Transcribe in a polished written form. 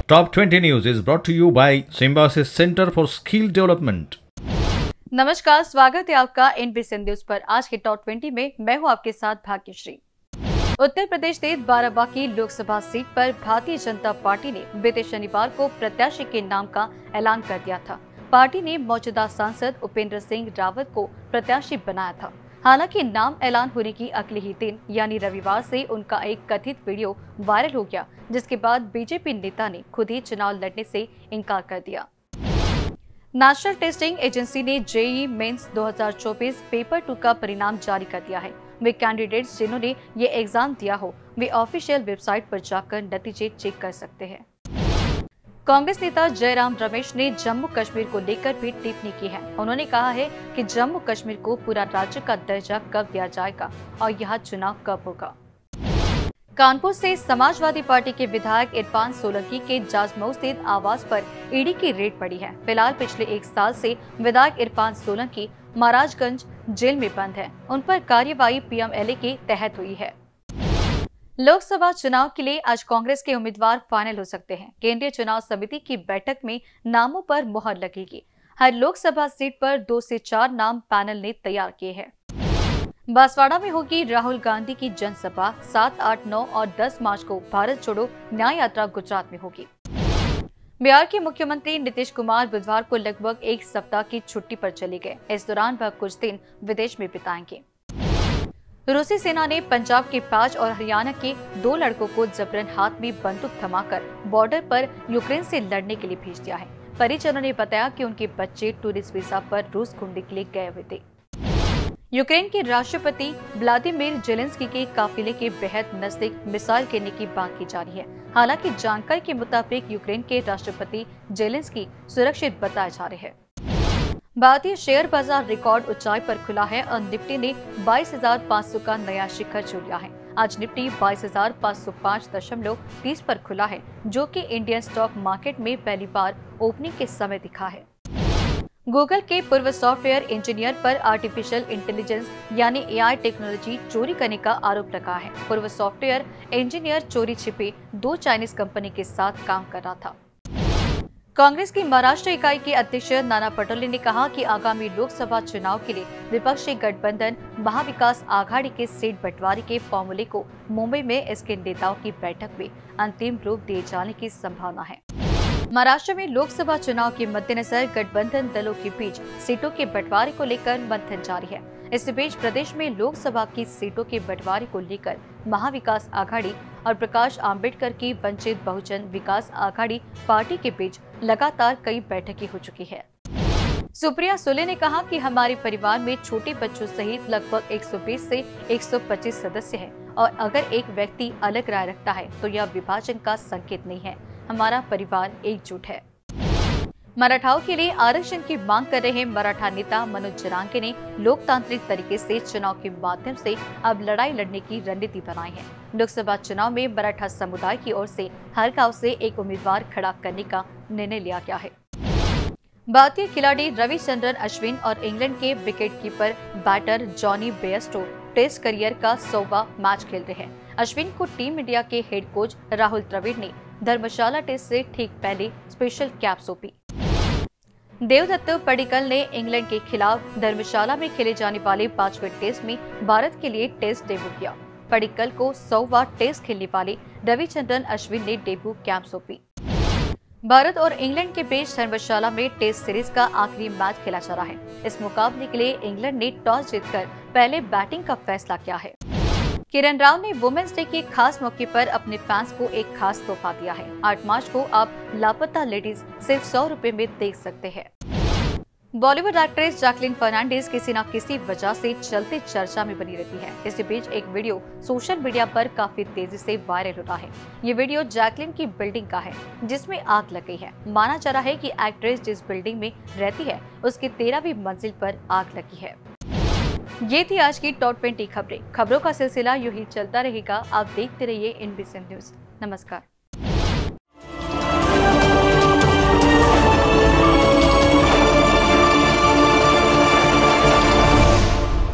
Top 20 News is brought to you by Symbiosis Center for Skill Development. नमस्कार, स्वागत है आपका एनबीसी न्यूज पर। आज के टॉप 20 में मैं हूं आपके साथ भाग्यश्री। उत्तर प्रदेश स्थित बाराबंकी लोकसभा सीट पर भारतीय जनता पार्टी ने बीते शनिवार को प्रत्याशी के नाम का ऐलान कर दिया था। पार्टी ने मौजूदा सांसद उपेंद्र सिंह रावत को प्रत्याशी बनाया था। हालांकि नाम ऐलान होने की अगले ही दिन यानी रविवार से उनका एक कथित वीडियो वायरल हो गया, जिसके बाद बीजेपी नेता ने खुद ही चुनाव लड़ने से इनकार कर दिया। नेशनल टेस्टिंग एजेंसी ने जेईई मेंस 2024 पेपर 2 का परिणाम जारी कर दिया है। वे कैंडिडेट्स जिन्होंने ये एग्जाम दिया हो, वे ऑफिशियल वेबसाइट पर जाकर नतीजे चेक कर सकते हैं। कांग्रेस नेता जयराम रमेश ने जम्मू कश्मीर को लेकर भी टिप्पणी की है। उन्होंने कहा है कि जम्मू कश्मीर को पूरा राज्य का दर्जा कब दिया जाएगा और यहाँ चुनाव कब होगा। कानपुर से समाजवादी पार्टी के विधायक इरफान सोलंकी के जाजमऊ स्थित आवास पर ईडी की रेड पड़ी है। फिलहाल पिछले 1 साल से विधायक इरफान सोलंकी महाराजगंज जेल में बंद है। उन पर कार्यवाही पीएमएलए के तहत हुई है। लोकसभा चुनाव के लिए आज कांग्रेस के उम्मीदवार फाइनल हो सकते हैं। केंद्रीय चुनाव समिति की बैठक में नामों पर मुहर लगेगी। हर लोकसभा सीट पर 2 से 4 नाम पैनल ने तैयार किए हैं। बांसवाड़ा में होगी राहुल गांधी की जनसभा। 7, 8, 9 और 10 मार्च को भारत छोड़ो न्याय यात्रा गुजरात में होगी। बिहार के मुख्यमंत्री नीतीश कुमार बुधवार को लगभग 1 सप्ताह की छुट्टी पर चले गए। इस दौरान वह कुछ दिन विदेश में बिताएंगे। रूसी सेना ने पंजाब के 5 और हरियाणा के 2 लड़कों को जबरन हाथ में बंदूक थमाकर बॉर्डर पर यूक्रेन से लड़ने के लिए भेज दिया है। परिजनों ने बताया कि उनके बच्चे टूरिस्ट वीजा पर रूस घूमने के लिए गए हुए थे। यूक्रेन के राष्ट्रपति व्लादिमीर जेलेंस्की के काफिले के बेहद नजदीक मिसाइल गिरने की बात की जा रही है। हालांकि जानकारी के मुताबिक यूक्रेन के राष्ट्रपति जेलेंस्की सुरक्षित बताए जा रहे हैं। भारतीय शेयर बाजार रिकॉर्ड ऊंचाई पर खुला है और निफ्टी ने 22,500 का नया शिखर छू लिया है। आज निफ्टी 22,505.30 पर खुला है, जो कि इंडियन स्टॉक मार्केट में पहली बार ओपनिंग के समय दिखा है। गूगल के पूर्व सॉफ्टवेयर इंजीनियर पर आर्टिफिशियल इंटेलिजेंस यानी एआई टेक्नोलॉजी चोरी करने का आरोप लगा है। पूर्व सॉफ्टवेयर इंजीनियर चोरी छिपे 2 चाइनीज कंपनी के साथ काम कर रहा था। कांग्रेस की महाराष्ट्र इकाई के अध्यक्ष नाना पटोले ने कहा कि आगामी लोकसभा चुनाव के लिए विपक्षी गठबंधन महाविकास आघाड़ी के सीट बंटवारे के फॉर्मूले को मुंबई में इसके नेताओं की बैठक में अंतिम रूप दिए जाने की संभावना है। महाराष्ट्र में लोकसभा चुनाव के मद्देनजर गठबंधन दलों के बीच सीटों के बंटवारे को लेकर मंथन जारी है। इस बीच प्रदेश में लोकसभा की सीटों के बंटवारे को लेकर महाविकास आघाड़ी और प्रकाश आंबेडकर की वंचित बहुजन विकास आघाड़ी पार्टी के बीच लगातार कई बैठकें हो चुकी है। सुप्रिया सुले ने कहा कि हमारे परिवार में छोटे बच्चों सहित लगभग 120 से 125 सदस्य हैं और अगर एक व्यक्ति अलग राय रखता है तो यह विभाजन का संकेत नहीं है। हमारा परिवार एकजुट है। मराठाओं के लिए आरक्षण की मांग कर रहे मराठा नेता मनोज जरांगे ने लोकतांत्रिक तरीके से चुनाव के माध्यम से अब लड़ाई लड़ने की रणनीति बनाई है। लोकसभा चुनाव में मराठा समुदाय की ओर से हर गांव से एक उम्मीदवार खड़ा करने का निर्णय लिया गया है। भारतीय खिलाड़ी रविचंद्रन अश्विन और इंग्लैंड के wicketkeeper batter Jonny Bairstow test career का 100वां मैच खेल रहे हैं। अश्विन को टीम इंडिया के हेड कोच राहुल द्रविड़ ने धर्मशाला टेस्ट से ठीक पहले स्पेशल कैप सौंपी। देवदत्त पडिक्कल ने इंग्लैंड के खिलाफ धर्मशाला में खेले जाने वाले 5वें टेस्ट में भारत के लिए टेस्ट डेब्यू किया। पडिक्कल को 100वां टेस्ट खेलने वाले रविचंद्रन अश्विन ने डेब्यू कैप सौंपी। भारत और इंग्लैंड के बीच धर्मशाला में टेस्ट सीरीज का आखिरी मैच खेला जा रहा है। इस मुकाबले के लिए इंग्लैंड ने टॉस जीतकर पहले बैटिंग का फैसला किया है। किरण राव ने वुमेन्स डे के खास मौके पर अपने फैंस को एक खास तोहफा दिया है। 8 मार्च को आप लापता लेडीज सिर्फ 100 रुपए में देख सकते हैं। बॉलीवुड एक्ट्रेस जैकलीन फर्नांडिस किसी न किसी वजह से चलते चर्चा में बनी रहती है। इसी बीच एक वीडियो सोशल मीडिया पर काफी तेजी से वायरल हो रहा है। ये वीडियो जैकलीन की बिल्डिंग का है, जिसमें आग लग गई है। माना जा रहा है कि एक्ट्रेस जिस बिल्डिंग में रहती है उसकी 13वीं मंजिल पर आग लगी है। ये थी आज की टॉप 20 खबरें। खबरों का सिलसिला यूं ही चलता रहेगा। आप देखते रहिए एनबीसी न्यूज। नमस्कार।